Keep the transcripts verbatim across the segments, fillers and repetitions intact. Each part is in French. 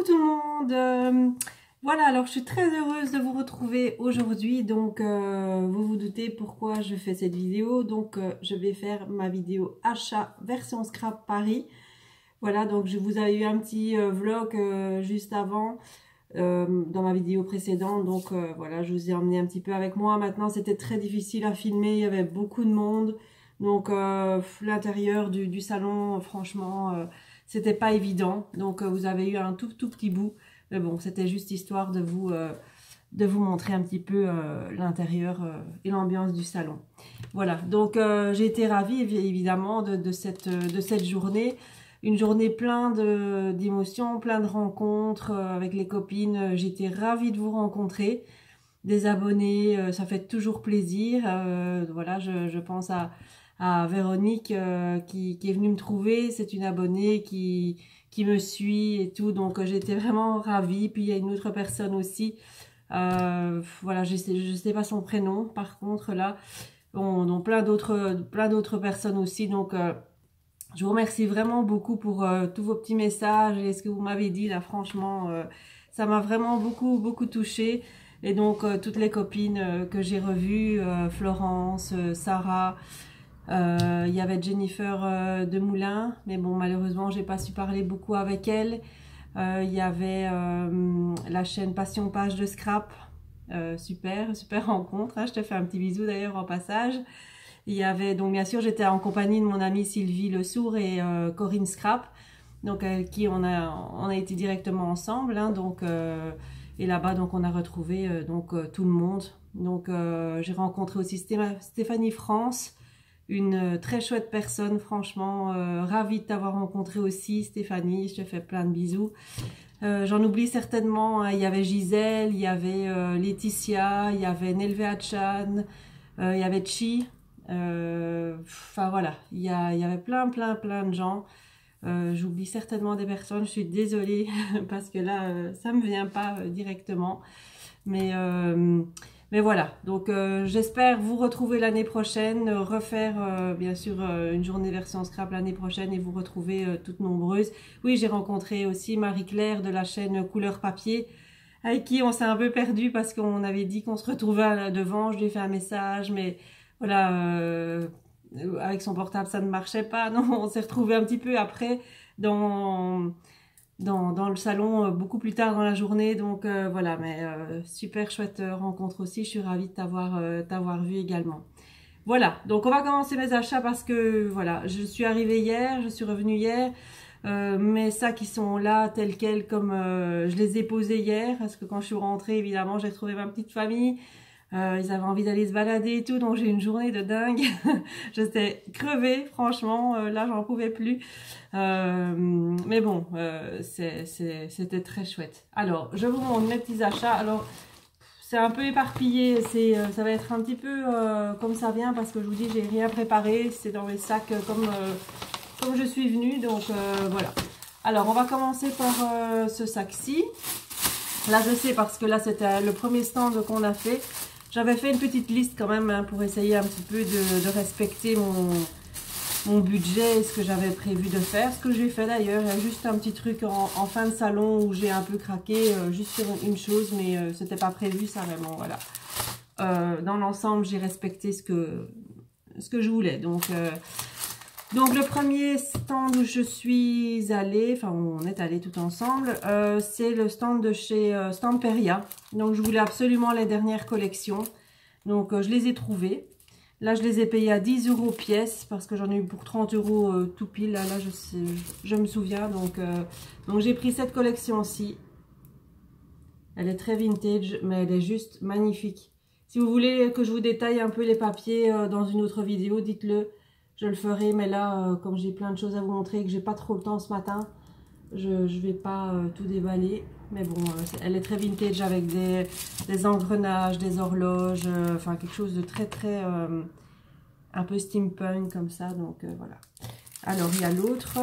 tout le monde. Euh, voilà, alors je suis très heureuse de vous retrouver aujourd'hui. Donc euh, vous vous doutez pourquoi je fais cette vidéo. Donc euh, je vais faire ma vidéo achat version scrap Paris. Voilà, donc je vous avais eu un petit euh, vlog euh, juste avant euh, dans ma vidéo précédente. Donc euh, voilà, je vous ai emmené un petit peu avec moi. Maintenant c'était très difficile à filmer, il y avait beaucoup de monde. Donc euh, l'intérieur du, du salon, franchement, euh, c'était pas évident. Donc euh, vous avez eu un tout tout petit bout. Mais bon, c'était juste histoire de vous, euh, de vous montrer un petit peu euh, l'intérieur euh, et l'ambiance du salon. Voilà, donc euh, j'ai été ravie évidemment de, de, cette, de cette journée. Une journée pleine d'émotions, plein de rencontres euh, avec les copines. J'étais ravie de vous rencontrer. Des abonnés, euh, ça fait toujours plaisir. Euh, voilà, je, je pense à, à Véronique euh, qui, qui est venue me trouver. C'est une abonnée qui, qui me suit et tout. Donc euh, j'étais vraiment ravie. Puis il y a une autre personne aussi. Euh, voilà, je sais, je sais pas son prénom. Par contre là, on, on plein d'autres, plein d'autres personnes aussi. Donc euh, je vous remercie vraiment beaucoup pour euh, tous vos petits messages et ce que vous m'avez dit là. Franchement, euh, ça m'a vraiment beaucoup, beaucoup touchée. Et donc, euh, toutes les copines euh, que j'ai revues, euh, Florence, euh, Sarah, euh, il y avait Jennifer euh, Demoulin, mais bon, malheureusement, j'ai pas su parler beaucoup avec elle. Euh, il y avait euh, la chaîne Passion Page de Scrap, euh, super, super rencontre. Hein, je te fais un petit bisou d'ailleurs en passage. Il y avait, donc bien sûr, j'étais en compagnie de mon amie Sylvie Le Sourd et euh, Corinne Scrap, donc avec qui on a, on a été directement ensemble, hein, donc... Euh, Et là-bas, donc, on a retrouvé euh, donc euh, tout le monde. Donc, euh, j'ai rencontré aussi Stéphanie France, une euh, très chouette personne, franchement, euh, ravie de t'avoir rencontré aussi, Stéphanie. Je te fais plein de bisous. Euh, J'en oublie certainement. Hein, il y avait Gisèle, il y avait euh, Laetitia, il y avait Nelvea Chan, euh, il y avait Chi. Euh, enfin voilà, il y, a, il y avait plein, plein, plein de gens. Euh, J'oublie certainement des personnes, je suis désolée parce que là, euh, ça me vient pas euh, directement. Mais, euh, mais voilà, donc euh, j'espère vous retrouver l'année prochaine, euh, refaire euh, bien sûr euh, une journée version scrap l'année prochaine et vous retrouver euh, toutes nombreuses. Oui, j'ai rencontré aussi Marie-Claire de la chaîne Couleur Papier, avec qui on s'est un peu perdu parce qu'on avait dit qu'on se retrouvait devant. Je lui ai fait un message, mais voilà... Euh, avec son portable ça ne marchait pas, non, on s'est retrouvé un petit peu après dans, dans, dans le salon, beaucoup plus tard dans la journée, donc euh, voilà, mais euh, super chouette rencontre aussi, je suis ravie de t'avoir euh, t'avoir vu également. Voilà, donc on va commencer mes achats parce que voilà, je suis arrivée hier, je suis revenue hier, euh, mes sacs qui sont là tels quels comme euh, je les ai posés hier, parce que quand je suis rentrée évidemment j'ai retrouvé ma petite famille. Euh, ils avaient envie d'aller se balader et tout, donc j'ai eu une journée de dingue. J'étais crevée, franchement, euh, là j'en pouvais plus. Euh, mais bon, euh, c'était très chouette. Alors, je vous montre mes petits achats. Alors, c'est un peu éparpillé, c'est, euh, ça va être un petit peu euh, comme ça vient, parce que je vous dis, j'ai rien préparé. C'est dans mes sacs euh, comme, euh, comme je suis venue, donc euh, voilà. Alors, on va commencer par euh, ce sac-ci. Là, je sais, parce que là, c'était le premier stand qu'on a fait. J'avais fait une petite liste quand même hein, pour essayer un petit peu de, de respecter mon, mon budget et ce que j'avais prévu de faire. Ce que j'ai fait d'ailleurs, il y a juste un petit truc en, en fin de salon où j'ai un peu craqué, euh, juste sur une chose, mais euh, c'était pas prévu ça vraiment, voilà. Euh, dans l'ensemble, j'ai respecté ce que, ce que je voulais. Donc, euh, donc le premier stand où je suis allée, enfin on est allé tout ensemble, euh, c'est le stand de chez euh, Stamperia. Donc je voulais absolument les dernières collections. Donc euh, je les ai trouvées. Là je les ai payées à dix euros pièce parce que j'en ai eu pour trente euros euh, tout pile. Là, là je, sais, je, je me souviens. Donc, euh, donc j'ai pris cette collection-ci. Elle est très vintage mais elle est juste magnifique. Si vous voulez que je vous détaille un peu les papiers euh, dans une autre vidéo, dites-le. Je le ferai, mais là, euh, comme j'ai plein de choses à vous montrer et que j'ai pas trop le temps ce matin, je ne vais pas euh, tout déballer. Mais bon, euh, est, elle est très vintage avec des, des engrenages, des horloges, euh, enfin quelque chose de très très euh, un peu steampunk comme ça. Donc euh, voilà. Alors il y a l'autre.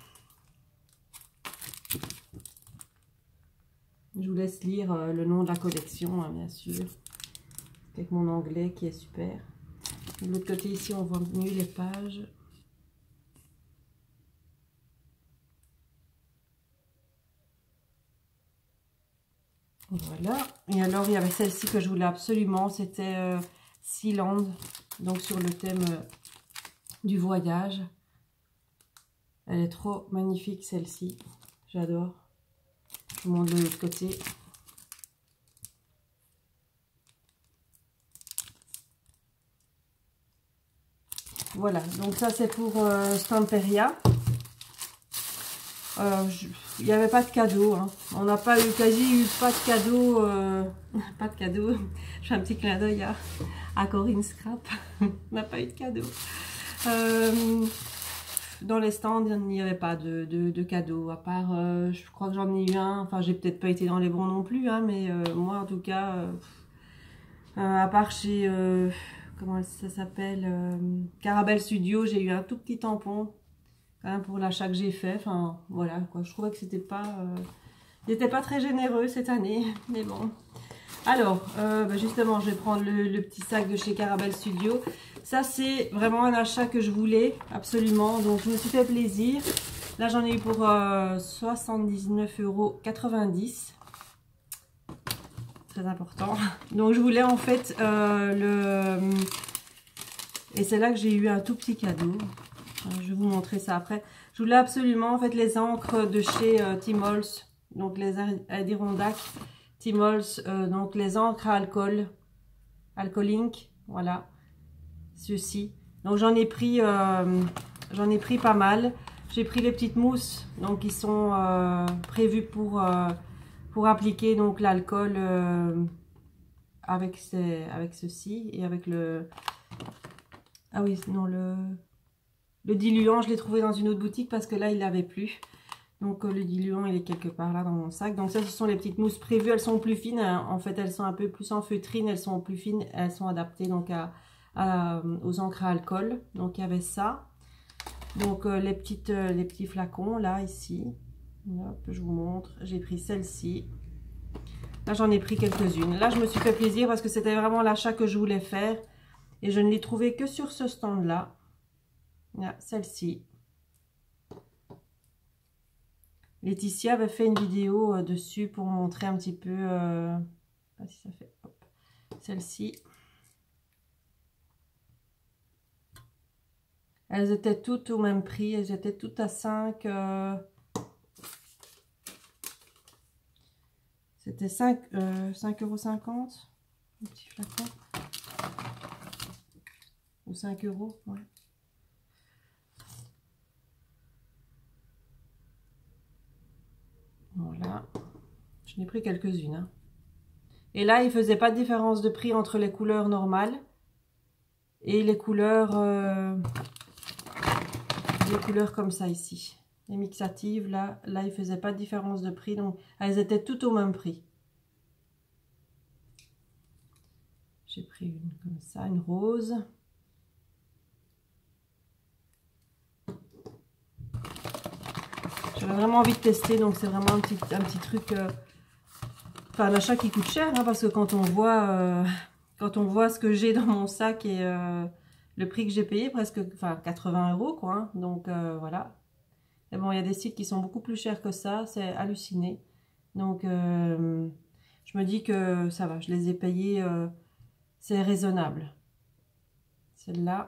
Je vous laisse lire euh, le nom de la collection, hein, bien sûr, avec mon anglais qui est super. De l'autre côté ici, on voit mieux les pages. Voilà. Et alors, il y avait celle-ci que je voulais absolument. C'était euh, Sealand. Donc, sur le thème euh, du voyage. Elle est trop magnifique, celle-ci. J'adore. Je vous montre de l'autre côté. Voilà. Donc, ça, c'est pour euh, Stamperia. Euh, je... Il n'y avait pas de cadeau, hein. On n'a pas eu, quasi eu pas de cadeau, euh... pas de cadeau, je fais un petit clin d'œil à, à Corinne Scrap, on n'a pas eu de cadeau. Euh... Dans les stands, il n'y avait pas de, de, de cadeau, à part, euh, je crois que j'en ai eu un, enfin j'ai peut-être pas été dans les bons non plus, hein, mais euh, moi en tout cas, euh, euh, à part chez, euh, comment ça s'appelle, euh, Carabel Studio, j'ai eu un tout petit tampon. Pour l'achat que j'ai fait, enfin voilà quoi, je trouvais que c'était pas euh, il n'était pas très généreux cette année, mais bon. Alors euh, bah justement, je vais prendre le, le petit sac de chez Carabel Studio. Ça c'est vraiment un achat que je voulais absolument, donc je me suis fait plaisir. Là j'en ai eu pour euh, soixante-dix-neuf euros quatre-vingt-dix, très important. Donc je voulais en fait euh, le et c'est là que j'ai eu un tout petit cadeau. Je vais vous montrer ça après. Je voulais absolument en fait les encres de chez euh, Timols, donc les Adirondack Timols, euh, donc les encres à alcool, Alcoholink, voilà, ceci. Donc j'en ai pris, euh, j'en ai pris pas mal. J'ai pris les petites mousses, donc qui sont euh, prévues pour euh, pour appliquer donc l'alcool euh, avec ces, avec ceci et avec le, ah oui non le Le diluant, je l'ai trouvé dans une autre boutique parce que là, il l'avait plus. Donc, euh, le diluant, il est quelque part là dans mon sac. Donc, ça, ce sont les petites mousses prévues. Elles sont plus fines. Hein. En fait, elles sont un peu plus en feutrine. Elles sont plus fines. Elles sont adaptées donc à, à, aux encres à alcool. Donc, il y avait ça. Donc, euh, les, petites, euh, les petits flacons là, ici. Hop, je vous montre. J'ai pris celle-ci. Là, j'en ai pris quelques-unes. Là, je me suis fait plaisir parce que c'était vraiment l'achat que je voulais faire. Et je ne l'ai trouvé que sur ce stand-là. Celle-ci. Laetitia avait fait une vidéo euh, dessus pour montrer un petit peu. Euh, pas si ça fait. Celle-ci. Elles étaient toutes au même prix. Elles étaient toutes à cinq. Euh, C'était cinq euros cinquante. Un petit flacon. Ou cinq euros. Ouais. Voilà, je n'ai pris quelques-unes. Hein. Et là, il ne faisait pas de différence de prix entre les couleurs normales et les couleurs, euh, les couleurs comme ça ici. Les mixatives, là, là, il ne faisait pas de différence de prix. Donc, elles étaient toutes au même prix. J'ai pris une comme ça, une rose. J'avais vraiment envie de tester, donc c'est vraiment un petit, un petit truc, euh, enfin un achat qui coûte cher, hein, parce que quand on voit, euh, quand on voit ce que j'ai dans mon sac et euh, le prix que j'ai payé, presque, enfin quatre-vingts euros quoi, hein, donc euh, voilà. Et bon, il y a des sites qui sont beaucoup plus chers que ça, c'est halluciné. Donc euh, je me dis que ça va, je les ai payés, euh, c'est raisonnable. Celle-là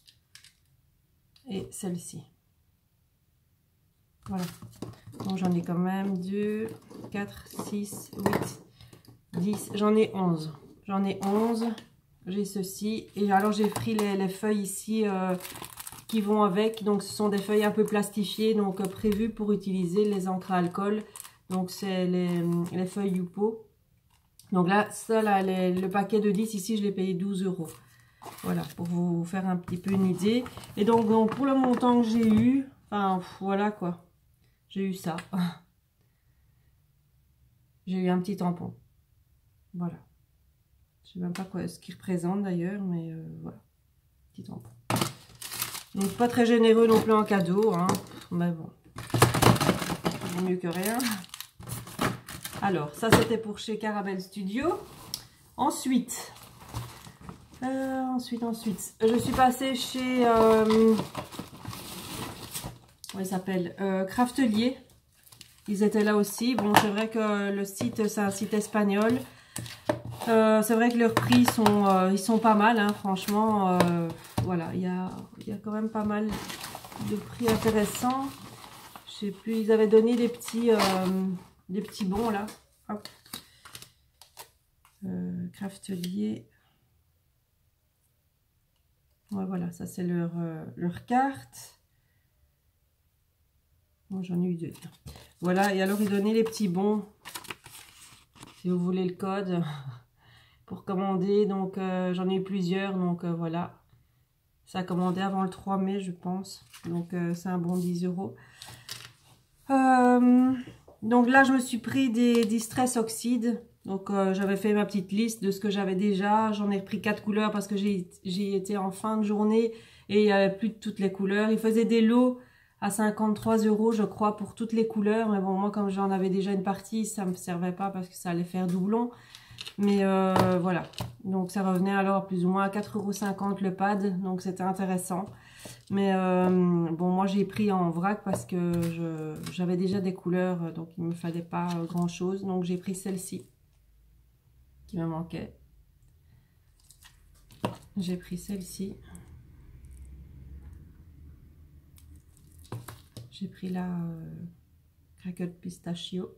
et celle-ci. Voilà, donc j'en ai quand même deux, quatre, six, huit, dix, j'en ai onze. J'en ai onze, j'ai ceci. Et alors j'ai pris les, les feuilles ici euh, qui vont avec. Donc ce sont des feuilles un peu plastifiées, donc euh, prévues pour utiliser les encres à alcool. Donc c'est les, les feuilles Yupo. Donc là, ça, là les, le paquet de dix ici, je l'ai payé douze euros. Voilà, pour vous faire un petit peu une idée. Et donc, donc pour le montant que j'ai eu, enfin pff, voilà quoi. J'ai eu ça. J'ai eu un petit tampon. Voilà. Je sais même pas quoi, ce qu'il représente d'ailleurs, mais euh, voilà. Petit tampon. Donc pas très généreux non plus en cadeau, hein. Mais bon. C'est mieux que rien. Alors, ça c'était pour chez Carabel Studio. Ensuite, euh, ensuite, ensuite, je suis passée chez... Euh, il s'appelle euh, Craftelier. ils étaient là aussi. Bon, c'est vrai que le site, c'est un site espagnol. Euh, c'est vrai que leurs prix sont, euh, ils sont pas mal, hein, franchement. Euh, voilà, il y a, y a quand même pas mal de prix intéressants. Je sais plus, ils avaient donné des petits, euh, des petits bons là. Hop. Euh, Craftelier. Ouais, voilà, ça c'est leur, euh, leur carte. Moi, j'en ai eu deux. Voilà, et alors ils donnaient les petits bons. Si vous voulez le code pour commander. Donc, euh, j'en ai eu plusieurs. Donc, euh, voilà. Ça a commandé avant le trois mai, je pense. Donc, euh, c'est un bon dix euros. Euh, donc là, je me suis pris des Distress Oxide. Donc, euh, j'avais fait ma petite liste de ce que j'avais déjà. J'en ai pris quatre couleurs parce que j'ai été en fin de journée et il n'y avait plus de toutes les couleurs. Il faisait des lots à cinquante-trois euros, je crois, pour toutes les couleurs. Mais bon, moi, comme j'en avais déjà une partie, ça ne me servait pas parce que ça allait faire doublon. Mais euh, voilà. Donc, ça revenait alors plus ou moins à quatre euros cinquante le pad. Donc, c'était intéressant. Mais euh, bon, moi j'ai pris en vrac parce que j'avais déjà des couleurs, donc il ne me fallait pas grand chose. Donc j'ai pris celle-ci qui me manquait. J'ai pris celle-ci. J'ai pris la euh, craquette pistachio.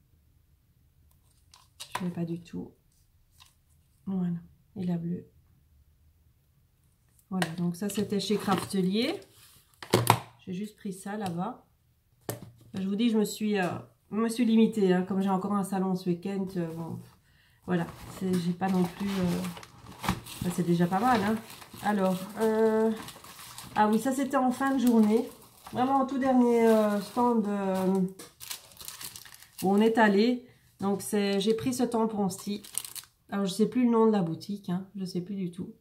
Je ne l'ai pas du tout. Voilà, et la bleue. Voilà, donc ça c'était chez Craftelier. J'ai juste pris ça là-bas. Je vous dis, je me suis, euh, me suis limitée. Hein, comme j'ai encore un salon ce week-end, euh, bon, voilà, j'ai pas non plus... Euh, c'est déjà pas mal. Hein. Alors, euh, ah oui, ça c'était en fin de journée. Vraiment au tout dernier euh, stand euh, où on est allé. Donc, j'ai pris ce tampon-ci. Alors, je sais plus le nom de la boutique. Hein, je sais plus du tout.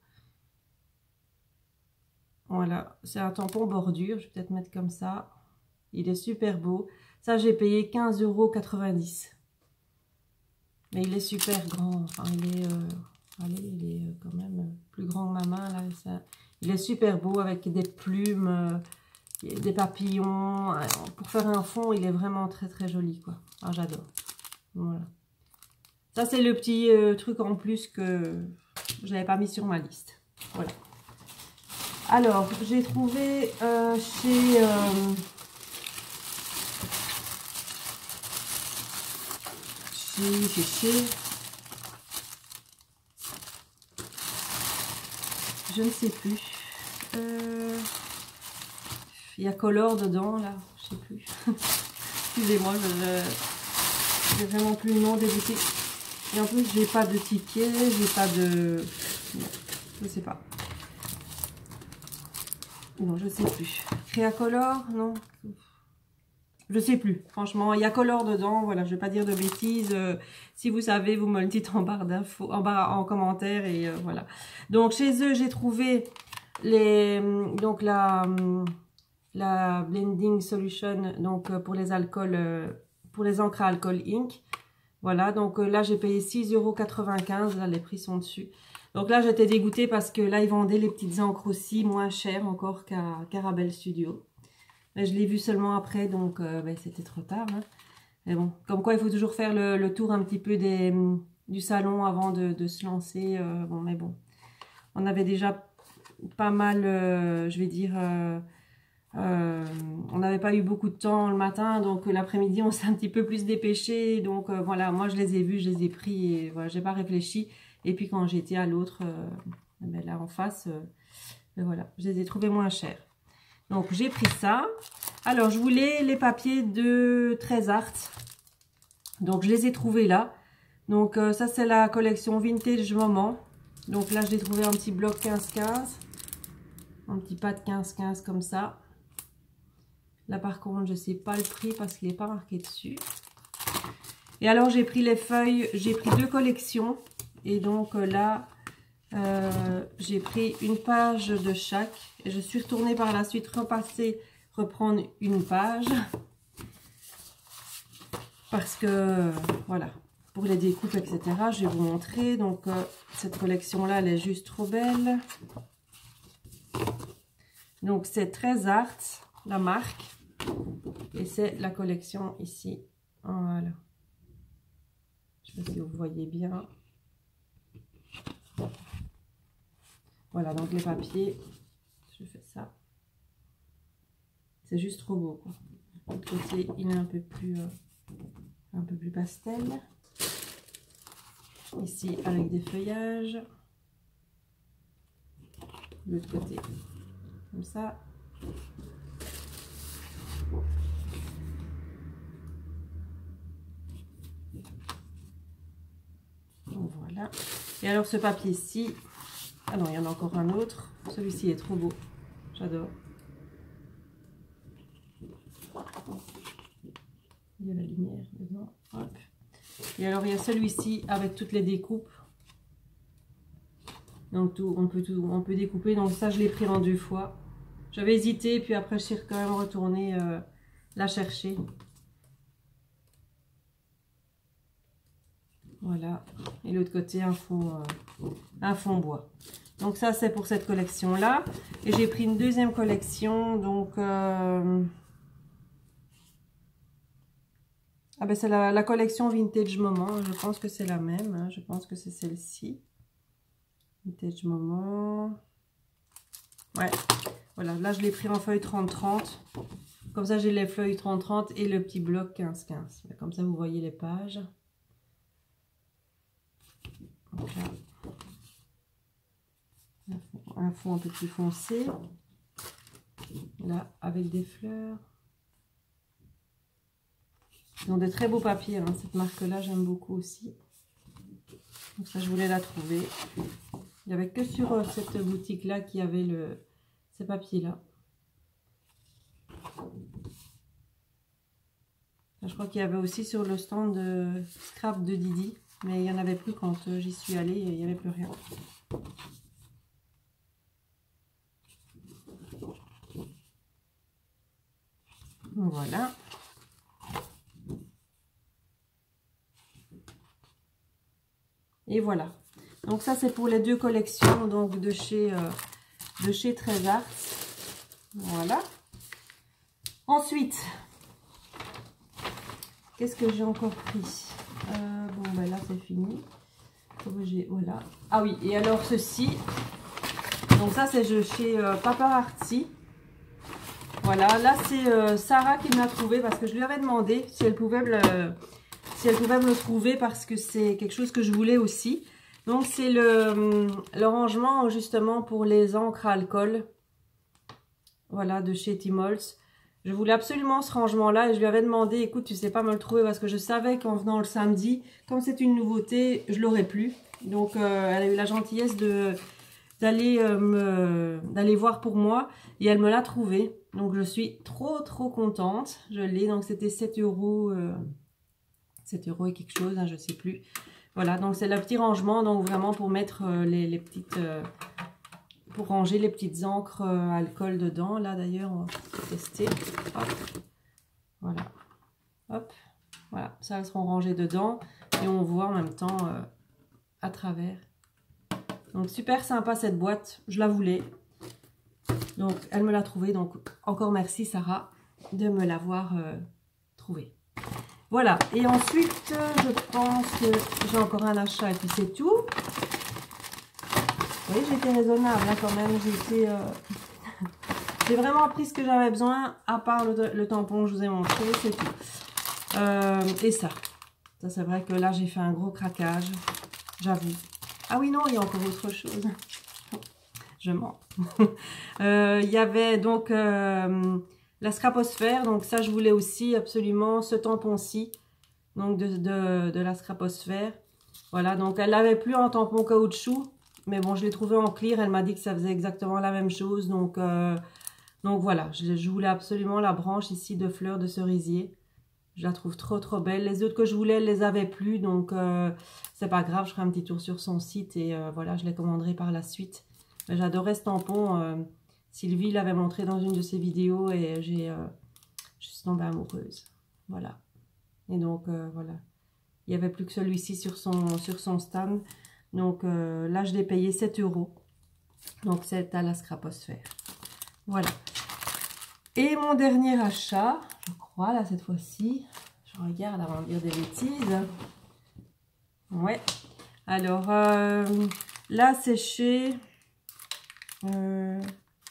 Voilà, c'est un tampon bordure. Je vais peut-être mettre comme ça. Il est super beau. Ça, j'ai payé quinze euros quatre-vingt-dix. Mais il est super grand. Enfin, il est, euh, allez, il est quand même plus grand que ma main. Là, ça, il est super beau avec des plumes, euh, des papillons. Pour faire un fond, il est vraiment très très joli, quoi. Ah, j'adore. Voilà. Ça, c'est le petit euh, truc en plus que je n'avais pas mis sur ma liste. Voilà. Alors, j'ai trouvé euh, chez... Euh, chez... Chez... Chez... Je ne sais plus. Euh, il y a Color dedans, là. Je ne sais plus. Excusez-moi, je n'ai vraiment plus le nom des boutiques. Et en plus, j'ai pas de ticket, j'ai pas de... Non, je sais pas. Non, je sais plus. Créacolor, non. Je sais plus. Franchement, il y a Color dedans. Voilà, je vais pas dire de bêtises. Euh, si vous savez, vous me le dites en barre d'infos, en barre en commentaire et euh, voilà. Donc chez eux, j'ai trouvé les donc la la blending solution donc pour les alcools euh, pour les encres à alcool ink. Voilà, donc euh, là j'ai payé six euros quatre-vingt-quinze. Là les prix sont dessus. Donc là j'étais dégoûtée parce que là ils vendaient les petites encres aussi moins chères encore qu'à Carabel Studio. Mais je l'ai vu seulement après, donc euh, ben, c'était trop tard. Hein. Mais bon, comme quoi il faut toujours faire le, le tour un petit peu des, du salon avant de, de se lancer. Euh, bon, mais bon, on avait déjà pas mal, euh, je vais dire, euh, euh, on n'avait pas eu beaucoup de temps le matin, donc l'après-midi on s'est un petit peu plus dépêché. Donc euh, voilà, moi je les ai vus, je les ai pris et voilà, j'ai pas réfléchi. Et puis quand j'étais à l'autre, euh, ben là en face, euh, ben voilà, je les ai trouvés moins chers. Donc, j'ai pris ça. Alors, je voulais les papiers de treize Art. Donc, je les ai trouvés là. Donc, euh, ça, c'est la collection Vintage Moment. Donc, là, je l'ai trouvé un petit bloc quinze quinze. Un petit pad quinze quinze comme ça. Là, par contre, je ne sais pas le prix parce qu'il n'est pas marqué dessus. Et alors, j'ai pris les feuilles. J'ai pris deux collections. Et donc, euh, là... Euh, j'ai pris une page de chaque et je suis retournée par la suite repasser, reprendre une page parce que voilà, pour les découpes etc. Je vais vous montrer. Donc euh, cette collection là elle est juste trop belle. Donc c'est treize Art la marque et c'est la collection ici Voilà. Je sais pas si vous voyez bien. Voilà, donc les papiers, je fais ça. C'est juste trop beau, quoi. De l'autre côté, il est un peu plus, euh, un peu plus pastel. Ici, avec des feuillages. De l'autre côté, comme ça. Donc, voilà. Et alors, ce papier-ci, ah non, il y en a encore un autre. Celui-ci est trop beau. J'adore. Il y a la lumière dedans. Hop. Et alors, il y a celui-ci avec toutes les découpes. Donc, tout, on, peut tout, on peut découper. Donc, ça, je l'ai pris en deux fois. J'avais hésité, puis après, je suis quand même retournée euh, la chercher. Voilà. Et l'autre côté, un fond, euh, un fond bois. Donc, ça, c'est pour cette collection-là. Et j'ai pris une deuxième collection. Donc, euh... ah ben, c'est la, la collection Vintage Moment. Je pense que c'est la même. Hein. Je pense que c'est celle-ci. Vintage Moment. Ouais. Voilà. Là, je l'ai pris en feuille trente trente. Comme ça, j'ai les feuilles trente trente et le petit bloc quinze quinze. Comme ça, vous voyez les pages. Donc là, un fond un peu plus foncé. Là, avec des fleurs. Ils ont de très beaux papiers. Hein. Cette marque-là, j'aime beaucoup aussi. Donc ça, je voulais la trouver. Il n'y avait que sur euh, cette boutique-là qui avait le, ces papiers-là. Je crois qu'il y avait aussi sur le stand de Scrap de Didi. Mais il n'y en avait plus quand euh, j'y suis allée. Il n'y avait plus rien. Voilà. Et voilà. Donc ça, c'est pour les deux collections donc de chez, euh, de chez Trésart. Voilà. Ensuite, qu'est-ce que j'ai encore pris? euh, Bon, ben là, c'est fini. Voilà. Ah oui, et alors ceci. Donc ça, c'est chez euh, Paparazzi. Voilà, là, c'est euh, Sarah qui me l'a trouvé parce que je lui avais demandé si elle pouvait me le, si elle pouvait me le trouver parce que c'est quelque chose que je voulais aussi. Donc, c'est le, le rangement justement pour les encres à alcool. Voilà, de chez Timols. Je voulais absolument ce rangement-là et je lui avais demandé, écoute, tu sais pas me le trouver parce que je savais qu'en venant le samedi, comme c'est une nouveauté, je l'aurais plus. Donc, euh, elle a eu la gentillesse de d'aller euh, me d'aller voir pour moi et elle me l'a trouvé. Donc, je suis trop, trop contente. Je l'ai, donc c'était sept euros, euh, sept euros et quelque chose, hein, je sais plus. Voilà, donc c'est le petit rangement, donc vraiment pour mettre euh, les, les petites... Euh, pour ranger les petites encres euh, alcool dedans. Là, d'ailleurs, on va tester. Hop. Voilà. Hop. Voilà, ça, elles seront rangées dedans. Et on voit en même temps euh, à travers. Donc, super sympa cette boîte. Je la voulais. Donc, elle me l'a trouvée. Donc, encore merci, Sarah, de me l'avoir euh, trouvée. Voilà. Et ensuite, je pense que j'ai encore un achat et puis c'est tout. Oui, j'ai été raisonnable là quand même. J'ai été, euh... j'ai vraiment pris ce que j'avais besoin, à part le, le tampon que je vous ai montré, c'est tout. Euh, et ça. Ça, c'est vrai que là, j'ai fait un gros craquage. J'avoue. Ah oui, non, il y a encore autre chose. Je mens. euh, il y avait donc euh, la scraposphère. Donc ça, je voulais aussi absolument ce tampon-ci. Donc de, de, de la scraposphère. Voilà, donc elle l'avait plus en tampon caoutchouc. Mais bon, je l'ai trouvé en clear. Elle m'a dit que ça faisait exactement la même chose. Donc, euh, donc voilà, je, je voulais absolument la branche ici de fleurs de cerisier. Je la trouve trop, trop belle. Les autres que je voulais, elles les avaient plus. Donc, euh, c'est pas grave. Je ferai un petit tour sur son site. Et euh, voilà, je les commanderai par la suite. J'adorais ce tampon. Euh, Sylvie l'avait montré dans une de ses vidéos. Et j'ai, euh, je suis tombée amoureuse. Voilà. Et donc, euh, voilà. Il n'y avait plus que celui-ci sur son, sur son stand. Donc euh, là, je l'ai payé sept euros. Donc c'est à la scraposphère. Voilà. Et mon dernier achat, je crois, là, cette fois-ci. Je regarde avant de dire des bêtises. Ouais. Alors, euh, là, c'est chez... Euh,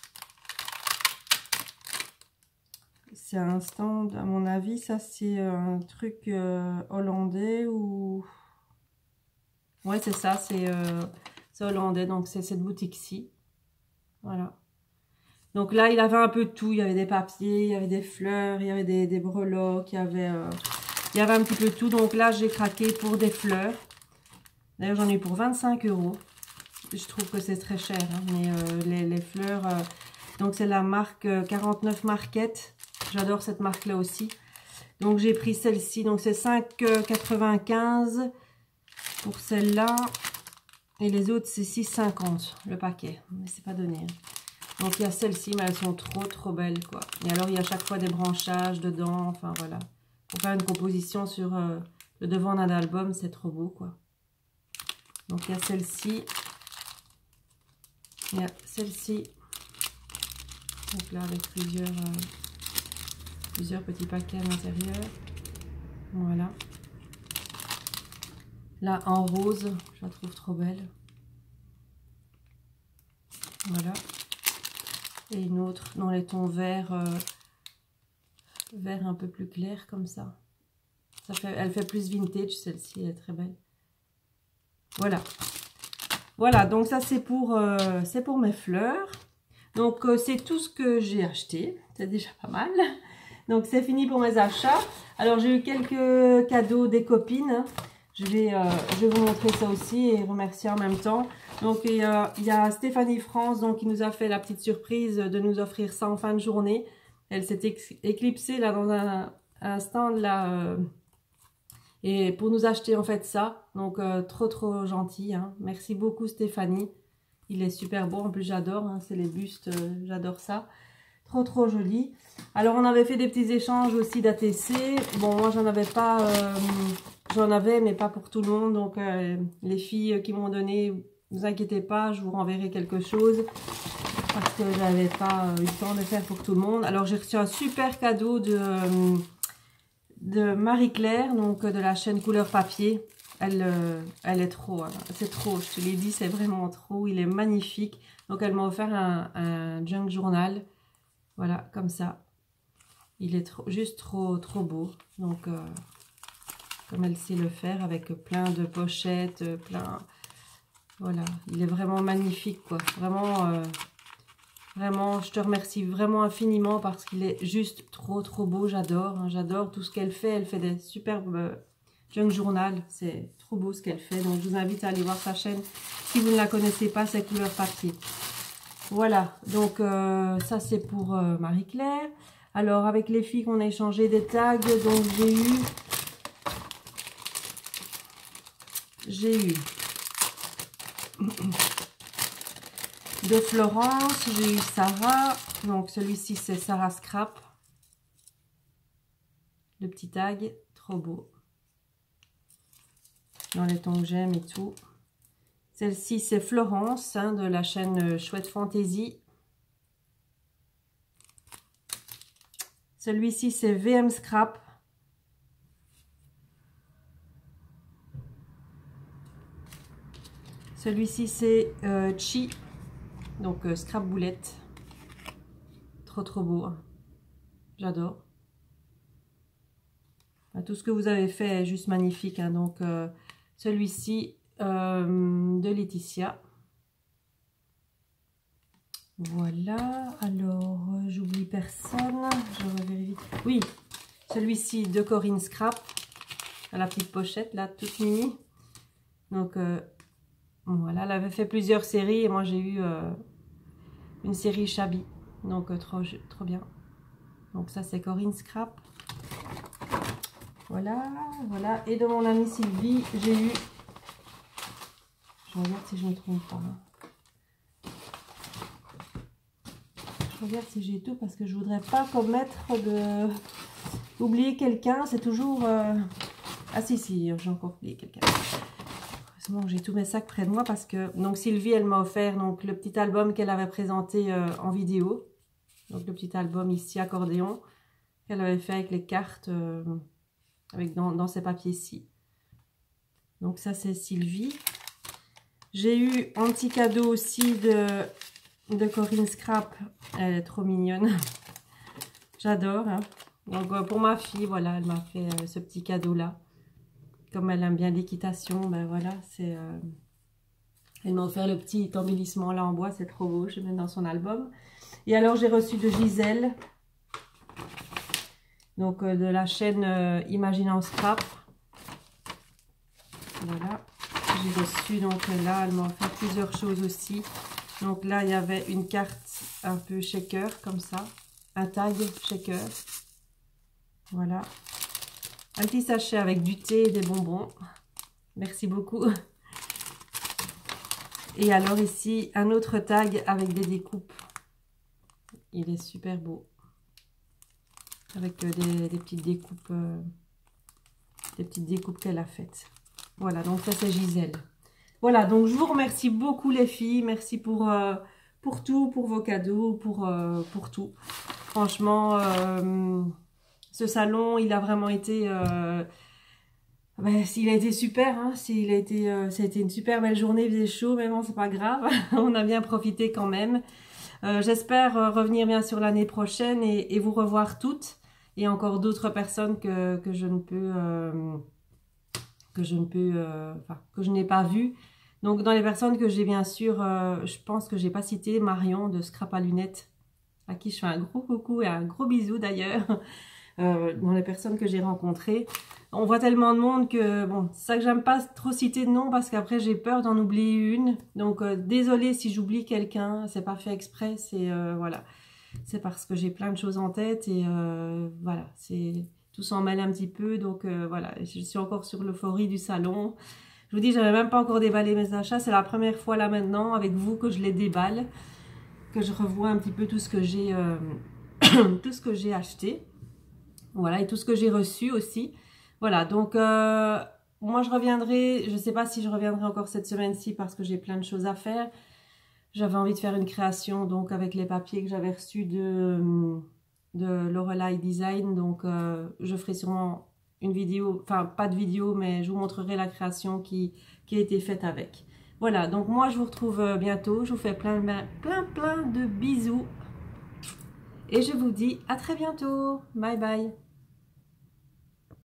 c'est un stand, à mon avis, ça, c'est un truc euh, hollandais ou... Ouais, c'est ça, c'est euh, hollandais, donc c'est cette boutique-ci. Voilà. Donc là, il avait un peu de tout. Il y avait des papiers, il y avait des fleurs, il y avait des, des breloques, il y avait, euh, il y avait un petit peu de tout. Donc là, j'ai craqué pour des fleurs. D'ailleurs, j'en ai pour vingt-cinq euros. Je trouve que c'est très cher, hein, mais euh, les, les fleurs... Euh, donc c'est la marque euh, quarante-neuf Market. J'adore cette marque-là aussi. Donc j'ai pris celle-ci. Donc c'est cinq quatre-vingt-quinze pour celle-là. Et les autres, c'est six cinquante le paquet. Mais c'est pas donné. Hein. Donc il y a celles-ci, mais elles sont trop trop belles quoi. Et alors il y a à chaque fois des branchages dedans, enfin voilà. Pour faire une composition sur euh, le devant d'un album, c'est trop beau quoi. Donc il y a celle-ci. Il y a celle-ci. Donc là avec plusieurs, euh, plusieurs petits paquets à l'intérieur. Voilà. Là en rose, je la trouve trop belle. Voilà. Et une autre dans les tons verts, euh, vert un peu plus clair comme ça. Ça fait, elle fait plus vintage, celle-ci, elle est très belle. Voilà. Voilà, donc ça c'est pour, euh, c'est pour mes fleurs. Donc euh, c'est tout ce que j'ai acheté. C'est déjà pas mal. Donc c'est fini pour mes achats. Alors j'ai eu quelques cadeaux des copines. Je vais, euh, je vais vous montrer ça aussi et remercier en même temps. Donc il y a, il y a Stéphanie France donc, qui nous a fait la petite surprise de nous offrir ça en fin de journée. Elle s'est éclipsée là dans un, un stand là euh, et pour nous acheter en fait ça. Donc euh, trop trop gentil. Hein. Merci beaucoup Stéphanie. Il est super beau. En plus j'adore. Hein, c'est les bustes. Euh, j'adore ça. Trop trop joli. Alors on avait fait des petits échanges aussi d'A T C. Bon moi j'en avais pas... Euh, J'en avais, mais pas pour tout le monde. Donc, euh, les filles qui m'ont donné, ne vous inquiétez pas, je vous renverrai quelque chose. Parce que j'avais pas eu le temps de faire pour tout le monde. Alors, j'ai reçu un super cadeau de, de Marie-Claire, donc de la chaîne Couleur Papier. Elle, euh, elle est trop, hein, c'est trop, je te l'ai dit, c'est vraiment trop. Il est magnifique. Donc, elle m'a offert un, un junk journal. Voilà, comme ça. Il est trop, juste trop, trop beau. Donc... Euh, comme elle sait le faire avec plein de pochettes, plein... Voilà, il est vraiment magnifique, quoi. Vraiment, euh, vraiment, je te remercie vraiment infiniment parce qu'il est juste trop, trop beau. J'adore, hein, j'adore tout ce qu'elle fait. Elle fait des superbes euh, junk journal. C'est trop beau ce qu'elle fait. Donc, je vous invite à aller voir sa chaîne. Si vous ne la connaissez pas, c'est Couleur Papier. Voilà, donc euh, ça, c'est pour euh, Marie-Claire. Alors, avec les filles qu'on a échangé des tags, donc j'ai eu... J'ai eu de Florence, j'ai eu Sarah, donc celui-ci c'est Sarah Scrap. Le petit tag, trop beau. Dans les tons que j'aime et tout. Celle-ci c'est Florence, hein, de la chaîne Chouette Fantasy. Celui-ci c'est V M Scrap. Celui-ci, c'est euh, Chi, donc euh, scrap boulette. Trop, trop beau. Hein. J'adore. Enfin, tout ce que vous avez fait est juste magnifique. Hein. Donc, euh, celui-ci euh, de Laetitia. Voilà. Alors, euh, j'oublie personne. Je revérifie. Oui, celui-ci de Corinne Scrap. À la petite pochette, là, toute mini. Donc, euh, voilà, elle avait fait plusieurs séries et moi j'ai eu euh, une série Shabby, donc euh, trop, trop bien. Donc ça c'est Corinne Scrap. Voilà, voilà. Et de mon amie Sylvie, j'ai eu... Je regarde si je ne me trompe pas. Hein. Je regarde si j'ai tout parce que je voudrais pas commettre de... oublier quelqu'un, c'est toujours... Euh... Ah si, si, j'ai encore oublié quelqu'un. J'ai tous mes sacs près de moi parce que donc Sylvie elle m'a offert donc le petit album qu'elle avait présenté euh, en vidéo, donc le petit album ici accordéon qu'elle avait fait avec les cartes euh, avec dans, dans ces papiers-ci. Donc ça c'est Sylvie. J'ai eu un petit cadeau aussi de, de Corinne Scrap. Elle est trop mignonne. J'adore. Hein. Donc euh, pour ma fille, voilà, elle m'a fait euh, ce petit cadeau-là. Comme elle aime bien l'équitation, ben voilà, c'est... Euh, elle m'a offert le petit embellissement là en bois, c'est trop beau, je vais mettre dans son album. Et alors j'ai reçu de Gisèle, donc euh, de la chaîne euh, Imaginons Scrap. Voilà, j'ai reçu, donc là, elle m'a offert plusieurs choses aussi. Donc là, il y avait une carte un peu shaker, comme ça, un tag shaker. Voilà. Un petit sachet avec du thé et des bonbons. Merci beaucoup. Et alors ici, un autre tag avec des découpes. Il est super beau. Avec des, des petites découpes, euh, des petites découpes qu'elle a faites. Voilà, donc ça c'est Gisèle. Voilà, donc je vous remercie beaucoup les filles. Merci pour, euh, pour tout, pour vos cadeaux, pour, euh, pour tout. Franchement, euh, ce salon, il a vraiment été... Euh, ben, il a été super, hein. Il a été, euh, ça a été une super belle journée, il faisait chaud, mais bon, c'est pas grave. On a bien profité quand même. Euh, J'espère euh, revenir bien sûr l'année prochaine et, et vous revoir toutes. Et encore d'autres personnes que, que je ne peux... Euh, que je ne peux... Euh, enfin, que je n'ai pas vues. Donc, dans les personnes que j'ai bien sûr... Euh, je pense que j'ai pas cité Marion de Scrap à lunettes, à qui je fais un gros coucou et un gros bisou d'ailleurs. Euh, dans les personnes que j'ai rencontrées. On voit tellement de monde que, bon, c'est ça que j'aime pas trop citer de nom parce qu'après j'ai peur d'en oublier une. Donc, euh, désolée si j'oublie quelqu'un, c'est pas fait exprès, c'est, euh, voilà. C'est parce que j'ai plein de choses en tête et, euh, voilà, c'est, tout s'en mêle un petit peu. Donc, euh, voilà, je suis encore sur l'euphorie du salon. Je vous dis, j'avais même pas encore déballé mes achats. C'est la première fois là maintenant avec vous que je les déballe, que je revois un petit peu tout ce que j'ai, euh, tout ce que j'ai acheté. Voilà, et tout ce que j'ai reçu aussi. Voilà, donc euh, moi je reviendrai, je ne sais pas si je reviendrai encore cette semaine-ci parce que j'ai plein de choses à faire. J'avais envie de faire une création donc avec les papiers que j'avais reçus de, de Lorelei Design. Donc euh, je ferai sûrement une vidéo, enfin pas de vidéo, mais je vous montrerai la création qui, qui a été faite avec. Voilà, donc moi je vous retrouve bientôt. Je vous fais plein, plein, plein de bisous. Et je vous dis à très bientôt. Bye bye.